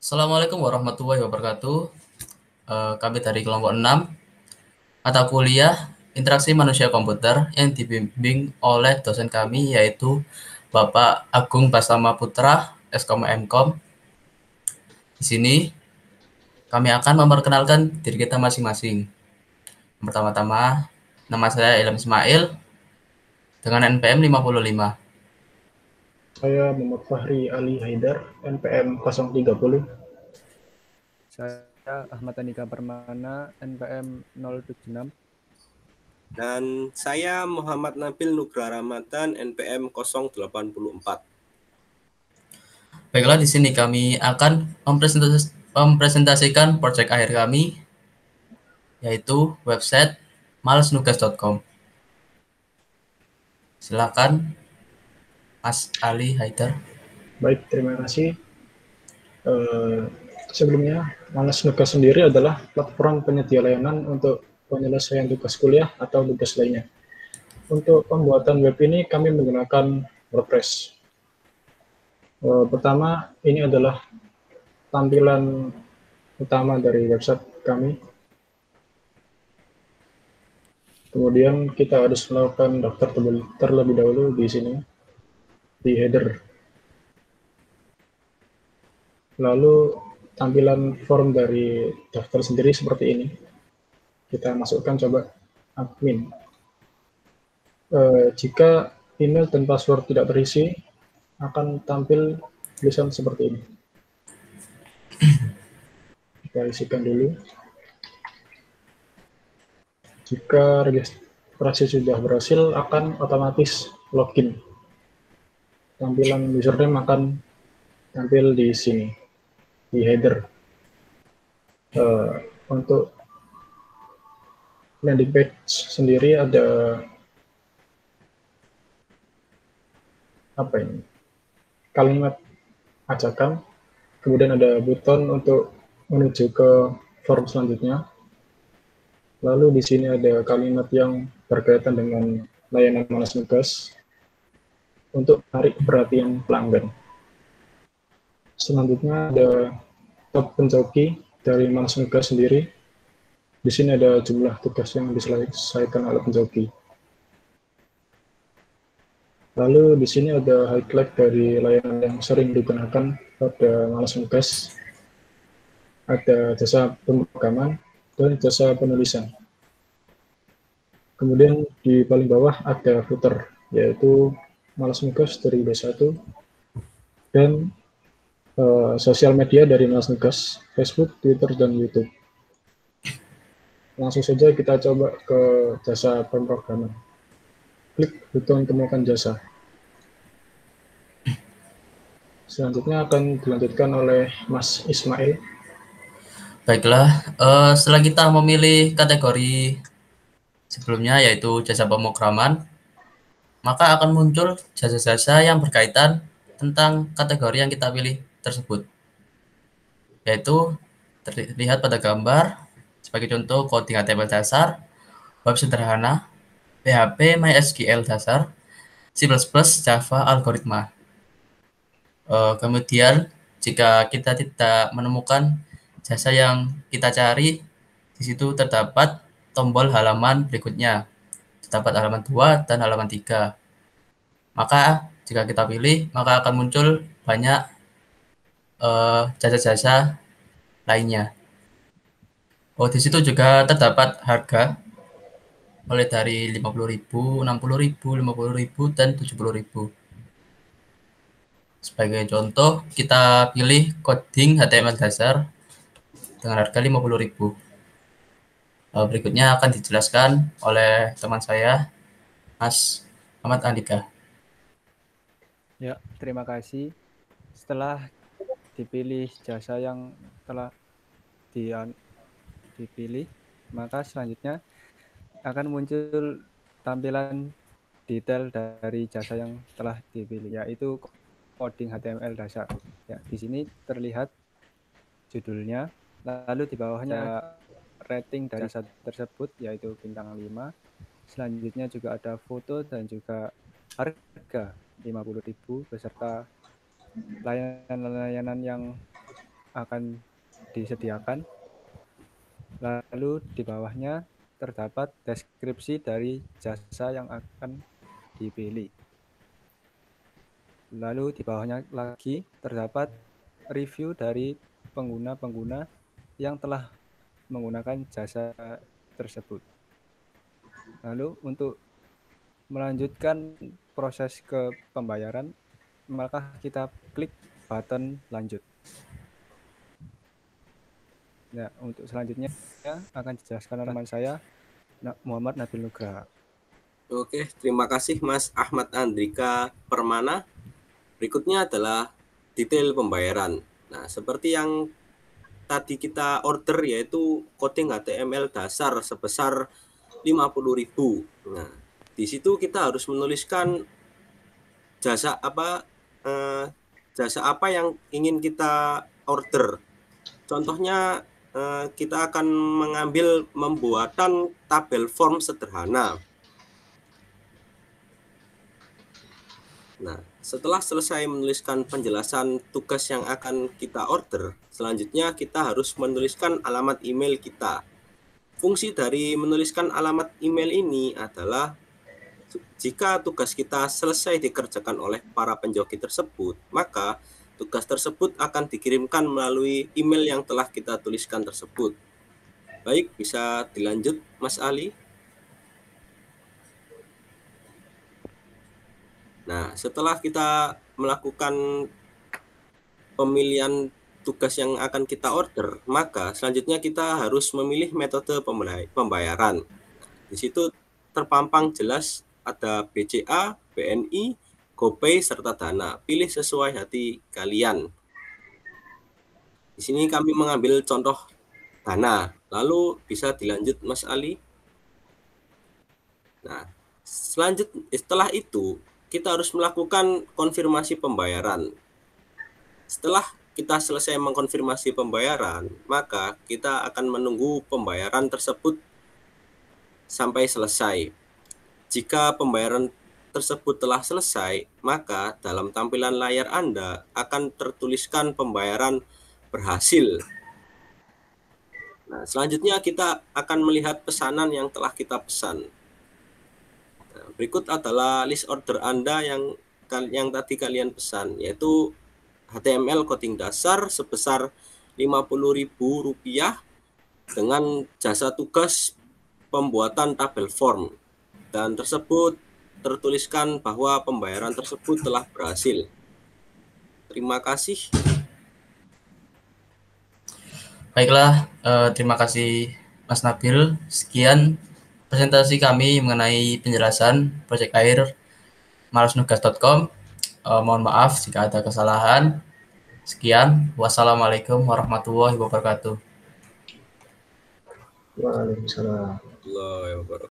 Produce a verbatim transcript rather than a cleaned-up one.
Assalamualaikum warahmatullahi wabarakatuh. Eh, kami dari kelompok enam, mata kuliah Interaksi Manusia Komputer yang dibimbing oleh dosen kami yaitu Bapak Agung Basama Putra, Eskom M Kom. Di sini kami akan memperkenalkan diri kita masing-masing. Pertama-tama, nama saya Ilham Ismail dengan N P M lima puluh lima. Saya Muhammad Fahri Ali Haidar, N P M nol tiga puluh. Saya Ahmad Andika Permana, N P M nol tujuh enam. Dan saya Muhammad Nabil Nugra Ramadan, N P M nol delapan empat. Baiklah, di sini kami akan mempresentas- mempresentasikan proyek akhir kami, yaitu website malesnugas dot com. Silakan, Mas Ali Haidar. Baik, terima kasih. Uh, sebelumnya, Malas Nugas sendiri adalah platform penyedia layanan untuk penyelesaian tugas kuliah atau tugas lainnya. Untuk pembuatan web ini kami menggunakan WordPress. Uh, pertama, ini adalah tampilan utama dari website kami. Kemudian kita harus melakukan daftar terlebih dahulu di sini, di header. Lalu tampilan form dari daftar sendiri seperti ini. Kita masukkan coba admin. E, jika email dan password tidak terisi, akan tampil tulisan seperti ini. Kita isikan dulu. Jika registrasi sudah berhasil, akan otomatis login. Tampilan username akan tampil di sini, di header. E, untuk landing page sendiri ada apa ini? Kalimat ajakan, kemudian ada buton untuk menuju ke form selanjutnya. Lalu di sini ada kalimat yang berkaitan dengan layanan Malas Nugas untuk menarik perhatian pelanggan. Selanjutnya ada tab penjoki dari Malas Nugas sendiri. Di sini ada jumlah tugas yang diselesaikan oleh penjoki. Lalu di sini ada highlight dari layanan yang sering digunakan pada Malas Nugas. Ada jasa pemrograman dan jasa penulisan. Kemudian di paling bawah ada footer, yaitu Malas Nugas dari B satu dan uh, sosial media dari Malas Nugas, Facebook, Twitter, dan YouTube. Langsung saja kita coba ke jasa pemrograman. Klik buton temukan jasa. Selanjutnya akan dilanjutkan oleh Mas Ismail. Baiklah, uh, setelah kita memilih kategori sebelumnya yaitu jasa pemrograman, maka akan muncul jasa-jasa yang berkaitan tentang kategori yang kita pilih tersebut. Yaitu terlihat pada gambar, sebagai contoh coding H T M L dasar, web sederhana, P H P MySQL dasar, C plus plus, Java, algoritma. Uh, kemudian jika kita tidak menemukan jasa yang kita cari, di situ terdapat tombol halaman berikutnya. Terdapat halaman dua dan halaman tiga. Maka jika kita pilih, maka akan muncul banyak uh, jasa-jasa lainnya. Oh, di situ juga terdapat harga mulai dari lima puluh ribu, enam puluh ribu, lima puluh ribu, dan tujuh puluh ribu. Sebagai contoh, kita pilih coding H T M L dasar dengan harga lima puluh ribu. Berikutnya akan dijelaskan oleh teman saya, Mas Ahmad Andika. Ya, terima kasih. Setelah dipilih jasa yang telah di, dipilih, maka selanjutnya akan muncul tampilan detail dari jasa yang telah dipilih, yaitu coding H T M L dasar. Ya, di sini terlihat judulnya, lalu di bawahnya ada rating dari jasa tersebut, yaitu bintang lima. Selanjutnya juga ada foto dan juga harga lima puluh ribu beserta layanan-layanan yang akan disediakan. Lalu di bawahnya terdapat deskripsi dari jasa yang akan dipilih. Lalu di bawahnya lagi terdapat review dari pengguna-pengguna yang telah menggunakan jasa tersebut. Lalu untuk melanjutkan proses ke pembayaran, maka kita klik button lanjut. Nah, untuk selanjutnya akan dijelaskan oleh teman saya, Muhammad Nabil Nugraha. Oke, terima kasih Mas Ahmad Andrika Permana. Berikutnya adalah detail pembayaran. Nah, seperti yang tadi kita order yaitu coding H T M L dasar sebesar lima puluh ribu. Nah, di situ kita harus menuliskan jasa apa eh, jasa apa yang ingin kita order. Contohnya eh, kita akan mengambil pembuatan tabel form sederhana. Nah, setelah selesai menuliskan penjelasan tugas yang akan kita order, selanjutnya kita harus menuliskan alamat email kita. Fungsi dari menuliskan alamat email ini adalah jika tugas kita selesai dikerjakan oleh para penjoki tersebut, maka tugas tersebut akan dikirimkan melalui email yang telah kita tuliskan tersebut. Baik, bisa dilanjut Mas Ali. Nah, setelah kita melakukan pemilihan tugas yang akan kita order, maka selanjutnya kita harus memilih metode pembayaran. Di situ terpampang jelas ada B C A, B N I, GoPay, serta Dana. Pilih sesuai hati kalian. Di sini kami mengambil contoh Dana. Lalu bisa dilanjut Mas Ali. Nah, selanjutnya setelah itu kita harus melakukan konfirmasi pembayaran. Setelah kita selesai mengkonfirmasi pembayaran, maka kita akan menunggu pembayaran tersebut sampai selesai. Jika pembayaran tersebut telah selesai, maka dalam tampilan layar Anda akan tertuliskan pembayaran berhasil. Nah, selanjutnya kita akan melihat pesanan yang telah kita pesan. Nah, berikut adalah list order Anda yang yang tadi kalian pesan, yaitu H T M L coding dasar sebesar lima puluh ribu rupiah dengan jasa tugas pembuatan tabel form, dan tersebut tertuliskan bahwa pembayaran tersebut telah berhasil. Terima kasih. Baiklah, eh, terima kasih Mas Nabil. Sekian presentasi kami mengenai penjelasan Project Air malasnugas dot com. Eh, mohon maaf jika ada kesalahan. Sekian, wassalamualaikum warahmatullahi wabarakatuh. Waalaikumsalam. Warahmatullahi wabarakatuh.